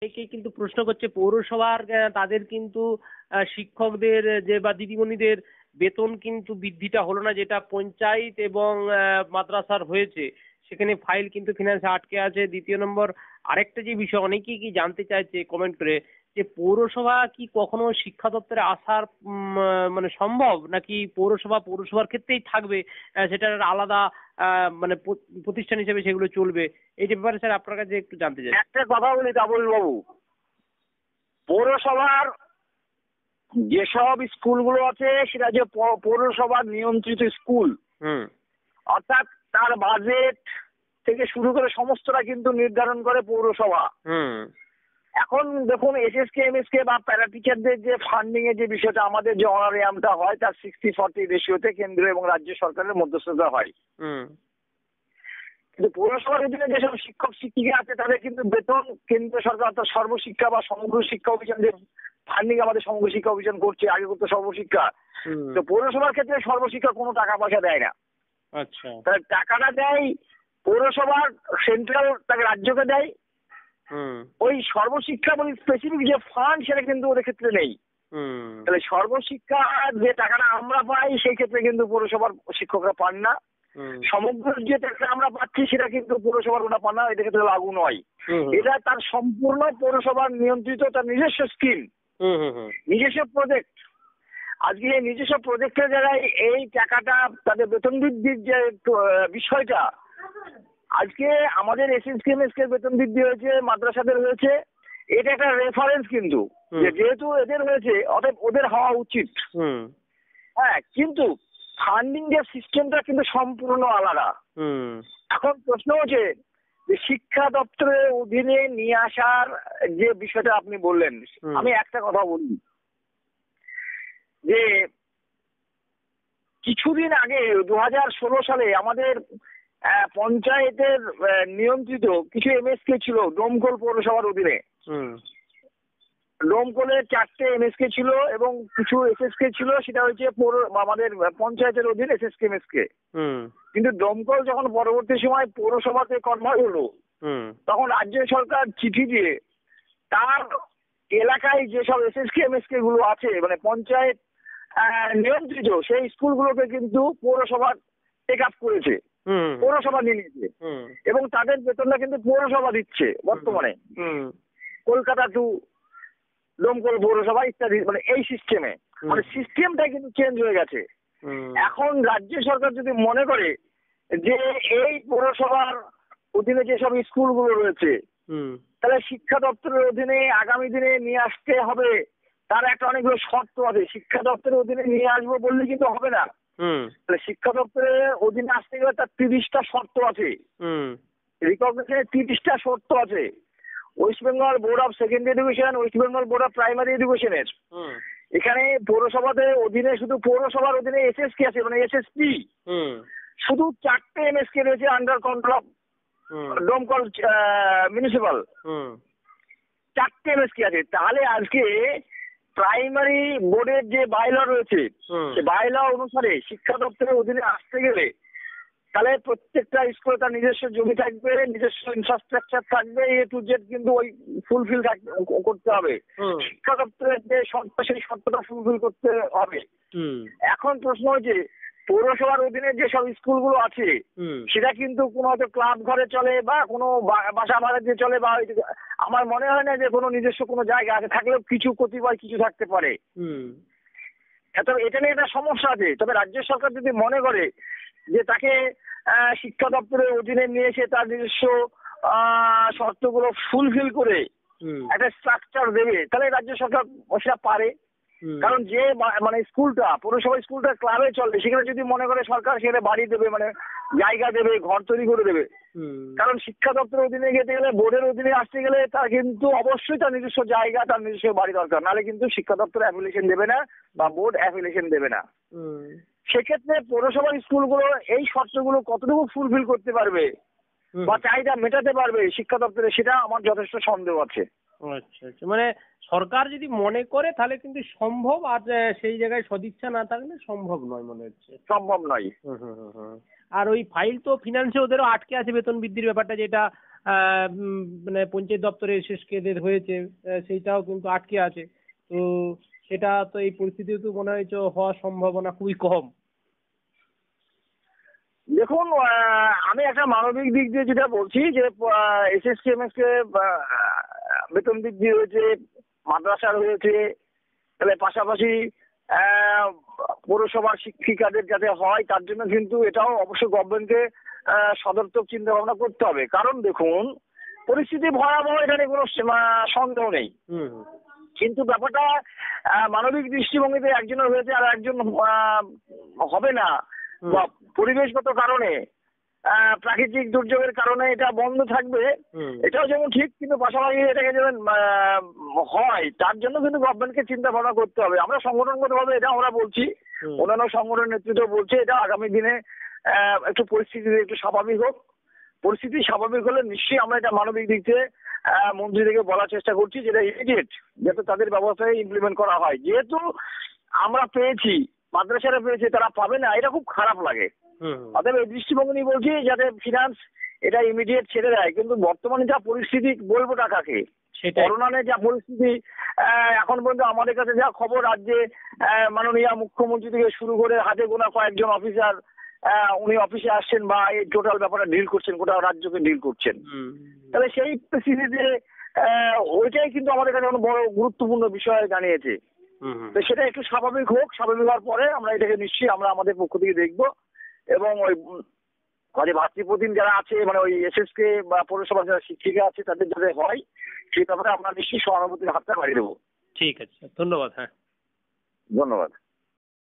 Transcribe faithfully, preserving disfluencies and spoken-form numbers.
অনেকেই কিন্তু প্রশ্ন করছে পৌরসভার আহ, তাদের কিন্তু আহ, শিক্ষকদের যে বা দিদিমণিদের বেতন কিন্তু বৃদ্ধিটা হলো না, যেটা পঞ্চায়েত এবং আহ, মাদ্রাসার হয়েছে। সেখানে ফাইল কিন্তু ফিনান্সে আটকে আছে। দ্বিতীয় নম্বর, আরেকটা যে বিষয় অনেকেই কি জানতে চাইছে কমেন্ট করে, যে পৌরসভা কি কখনো শিক্ষা দপ্তরে আসার উম, আহ, মানে সম্ভব, নাকি পৌরসভা পৌরসভার ক্ষেত্রেই থাকবে, আহ, সেটার আলাদা আহ, মানে প্র- প্রতিষ্ঠান হিসেবে সেগুলো চলবে? এই যে ব্যাপারে স্যার আপনার কাছে একটু জানতে চাই। একটা কথা বলি তাবল বাবু, পৌরসভার যেসব স্কুলগুলো আছে সেটা যে পৌ- পৌরসভার নিয়ন্ত্রিত স্কুল, হুম। অর্থাৎ তার বাজেট থেকে শুরু করে সমস্তটা কিন্তু নির্ধারণ করে পৌরসভা। হুম। এখন দেখুন, এসএসকে এমএসকে বা প্যারা টিচারদের যে ফান্ডিং এর যে বিষয়টা, আমাদের যে অনারিয়ামটা হয় তার সিক্সটি ফর্টি রেশিওতে কেন্দ্র এবং রাজ্য সরকারের মধ্যস্থতা হয়। হুম। কিন্তু পৌরসভার অধীনে যেসব শিক্ষক শিক্ষিকা আছে তাদের কিন্তু বেতন কেন্দ্র সরকার অর্থাৎ সর্বশিক্ষা বা সমগ্র শিক্ষা অভিযান যে ফান্ডিং আমাদের সমগ্র শিক্ষা অভিযান করছে, আগে করতে সর্বশিক্ষা, হুম। তো পৌরসভার ক্ষেত্রে সর্বশিক্ষা কোনো টাকা পয়সা দেয় না। আচ্ছা। তাহলে টাকাটা দেয় পৌরসভার, সেন্ট্রাল তাকে রাজ্যকে দেয়। হুম। ওই সর্বশিক্ষা বলি স্পেসিফিক যে ফান্ড সেটা কিন্তু ওদের ক্ষেত্রে নেই। হুম। তাহলে সর্বশিক্ষা যে টাকাটা আমরা পাই সেই ক্ষেত্রে কিন্তু পৌরসভার শিক্ষকরা পান না। হুম। সমগ্র যে টাকা আমরা পাচ্ছি সেটা কিন্তু পৌরসভার ওটা পান না, এটা ক্ষেত্রে লাগু নয়। হুম। এটা তার সম্পূর্ণ পৌরসভার নিয়ন্ত্রিত, তার নিজস্ব স্কিম, হুম। হুম। হুম। নিজস্ব প্রজেক্ট। আজকে এই নিজস্ব প্রজেক্টের জায়গায় এই টাকাটা তাদের বেতন বৃদ্ধির যে আহ, বিষয়টা, আজকে আমাদের এসএসকেএমএসকে বেতন বৃদ্ধি হয়েছে, মাদ্রাসাদের হয়েছে, এটা একটা রেফারেন্স কিন্তু, যে যেহেতু এদের হয়েছে অতএব ওদের হওয়া উচিত। হুম। হ্যাঁ, কিন্তু ফান্ডিং এর সিস্টেমটা কিন্তু সম্পূর্ণ আলাদা। হুম। এখন প্রশ্ন হচ্ছে যে শিক্ষা দপ্তরের অধীনে নিয়ে আসার যে বিষয়টা আপনি বললেন, হুম। আমি একটা কথা বলি যে কিছুদিন আগে দু হাজার ষোলো সালে আমাদের আহ, পঞ্চায়েতের আহ, নিয়ন্ত্রিত কিছু এমএসকে ছিল ডোমকল পৌরসভার অধীনে। হুম। ডোমকলের চারটে এমএসকে ছিল এবং কিছু এসএসকে ছিল, সেটা হচ্ছে পৌর আমাদের পঞ্চায়েতের অধীনে এসএসকে এমএসকে। হুম। কিন্তু দমকল যখন পরবর্তী সময় পৌরসভাতে কনভার্ট হলো, হুম। তখন রাজ্য সরকার চিঠি দিয়ে তার এলাকায় যেসব এসএসকে এমএসকে গুলো আছে, মানে পঞ্চায়েত আহ, নিয়ন্ত্রিত সেই স্কুলগুলোকে কিন্তু পৌরসভা টেক আপ করেছে, হুম। পৌরসভা নিয়ে নিয়েছে হুম। এবং তাদের বেতনটা কিন্তু পৌরসভা দিচ্ছে বর্তমানে। হুম। কলকাতা টু দমকল পৌরসভা ইত্যাদি, মানে এই সিস্টেমে, মানে সিস্টেমটা কিন্তু চেঞ্জ হয়ে গেছে। হুম। এখন রাজ্য সরকার যদি মনে করে যে এই পৌরসভার অধীনে যেসব স্কুলগুলো রয়েছে হুম। তাহলে শিক্ষা দপ্তরের অধীনে আগামী দিনে নিয়ে আসতে হবে, তার একটা অনেকগুলো শর্ত আছে। শিক্ষা দপ্তরের অধীনে নিয়ে আসবো বললে কিন্তু হবে না। হুম। তাহলে শিক্ষা দপ্তরের অধীনে আসতে গেলে তার তিরিশটা শর্ত আছে, হুম। রিকগনিশনের তিরিশটা শর্ত আছে। West Bengal Board of Secondary Education, West Bengal Board of Primary এডুকেশনের হুম। এখানে পৌরসভাতে অধীনে শুধু পৌরসভার অধীনে এসএসকে আছে, মানে এসএসপি হুম। শুধু চারটে এমএসকে রয়েছে আন্ডার কন্ট্রোল অফ হুম। ডোমকল মিউনিসিপাল, হুম। চারটে এমএসকে আছে। তাহলে আজকে প্রাইমারি বোর্ডের যে বাইল রয়েছে হুম। সে বাইল অনুসারে শিক্ষা দপ্তরের অধীনে আসতে গেলে তাহলে প্রত্যেকটা স্কুলে তার নিজস্ব জমি থাকবে, নিজস্ব ইনফ্রাস্ট্রাকচার থাকবে, এ টু জেড কিন্তু ওই ফুলফিল করতে হবে। হুম। শিক্ষা দপ্তরের যে শর্ত সেই শর্তটা ফুলফিল করতে হবে। হুম। এখন প্রশ্ন হচ্ছে পৌরসভার অধীনে যে সব স্কুলগুলো আছে হুম। সেটা কিন্তু কোনো হয়তো ক্লাব ঘরে চলে বা কোনো বা- বাসা ভাড়াতে চলে, বা ওই- আমার মনে হয় না যে কোনো নিজস্ব কোনো জায়গা আছে, থাকলেও কিছু কতিপয় কিছু থাকতে পারে। হুম। তবে এটা নিয়ে একটা সমস্যা আছে। তবে রাজ্য সরকার যদি মনে করে যে তাকে আহ, শিক্ষা দপ্তরের অধীনে নিয়ে এসে তার নিজস্ব আহ, শর্তগুলো ফুলফিল করে হুম। একটা স্ট্রাকচার দেবে, তাহলে রাজ্য সরকার সেটা পারে। হুম। কারণ যে মা- মানে স্কুলটা পৌরসভা স্কুলটা ক্লাবে চলে, সেখানে যদি মনে করে সরকার সেখানে বাড়ি দেবে, মানে জায়গা দেবে, ঘর তৈরি করে দেবে। হুম। কারণ শিক্ষা দপ্তরের অধীনে যেতে গেলে, বোর্ডের অধীনে আসতে গেলে তার কিন্তু অবশ্যই তার নিজস্ব জায়গা, তার নিজস্ব বাড়ি দরকার, নাহলে কিন্তু শিক্ষা দপ্তর অ্যাফিলিয়েশন দেবে না বা বোর্ড অ্যাফিলিয়েশন দেবে না। হুম। সেক্ষেত্রে পৌরসভার স্কুলগুলো এই শর্তগুলো কতটুকু ফুলফিল করতে পারবে হুম। বা চাহিদা মেটাতে পারবে শিক্ষা দপ্তরে, সেটা আমার যথেষ্ট সন্দেহ আছে। আচ্ছা আচ্ছা, মানে সরকার যদি মনে করে তাহলে কিন্তু সম্ভব, আর আহ, সেই জায়গায় সদিচ্ছা না থাকলে সম্ভব নয় মনে হচ্ছে। সম্ভব নয়। হুম। হুম। হুম। হুম। আর ওই ফাইল তো ফিনান্সে ওদেরও আটকে আছে বেতন বৃদ্ধির ব্যাপারটা, যেটা আহ, উম, মানে পঞ্চায়েত দপ্তরে এসএসকেদের হয়েছে, আহ, সেইটাও কিন্তু আটকে আছে। তো সেটা তো এই পরিস্থিতিতে তো মনে হয়েছে হওয়ার সম্ভাবনা খুবই কম। দেখুন, আহ, আমি একটা মানবিক দিক দিয়ে যেটা বলছি যে এসএসকেএমএস কে বেতন বৃদ্ধি হয়েছে, মাদ্রাসার হয়েছে, তাহলে পাশাপাশি আহ, পৌরসভার শিক্ষিকাদের যাতে হয় তার জন্য কিন্তু এটাও অবশ্যই গভর্নমেন্টকে সদর্থক চিন্তা ভাবনা করতে হবে। কারণ দেখুন, পরিস্থিতি ভয়াবহ, এখানে কোনো সীমা- সন্দেহ নেই। হুম কিন্তু ব্যাপারটা আহ, মানবিক দৃষ্টিভঙ্গিতে একজনের হয়েছে আর একজন আহ, হবে না, হুম বা পরিবেশগত কারণে, আহ, প্রাকৃতিক দুর্যোগের কারণে এটা বন্ধ থাকবে, হুম এটাও যেমন ঠিক, কিন্তু পাশাপাশি এটাকে যেমন আহ, হয় তার জন্য কিন্তু গভর্নমেন্টকে চিন্তা ভাবনা করতে হবে। আমরা সংগঠনগতভাবে এটা আমরা বলছি, হুম অন্যান্য সংগঠন নেতৃত্ব বলছে এটা আগামী দিনে আহ, একটু পরিস্থিতি একটু স্বাভাবিক হোক। পরিস্থিতি স্বাভাবিক হলে নিশ্চয়ই আমরা এটা মানবিক দিক থেকে আহ, মন্ত্রীদেরকে বলার চেষ্টা করছি যেটা ইমিডিয়েট যাতে তাদের ব্যবস্থায় ইমপ্লিমেন্ট করা হয়। যেহেতু আমরা পেয়েছি, মাদ্রাসারা পেয়েছে, তারা পাবে না, এটা খুব খারাপ লাগে। হুম অতএব এই দৃষ্টিভঙ্গি নিয়ে বলছি যাতে ফিনান্স এটা ইমিডিয়েট ছেড়ে দেয়। কিন্তু বর্তমানে যা পরিস্থিতি বলবো টাকাকে, সেটাই। করোনা নিয়ে যা পরিস্থিতি, আহ, এখন পর্যন্ত আমাদের কাছে যা খবর, রাজ্যে আহ, মাননীয় মুখ্যমন্ত্রী থেকে শুরু করে হাতে গোনা কয়েকজন অফিসার উনি অফিসে আসছেন বা এই টোটাল ব্যাপারটা ডিল করছেন, গোটা রাজ্যকে ডিল করছেন। হুম তাহলে সেই পরিস্থিতিতে আহ, ওইটাই কিন্তু আমাদের কাছে অনেক বড় গুরুত্বপূর্ণ বিষয় জানিয়েছে। হুম হুম তো সেটা একটু স্বাভাবিক হোক, স্বাভাবিক হওয়ার পরে আমরা এটাকে নিশ্চয়ই আমরা আমাদের পক্ষ থেকে দেখবো। এবং ওই কাজে ভাতৃপ্রতিম যারা আছে, মানে ওই এসএসকে বা পৌরসভার যারা শিক্ষিকা আছে তাদের যাতে হয় সেই ব্যাপারে আমরা নিশ্চয়ই সহানুভূতির হাতটা বাড়িয়ে দেবো। ঠিক আছে, ধন্যবাদ। হ্যাঁ, ধন্যবাদ।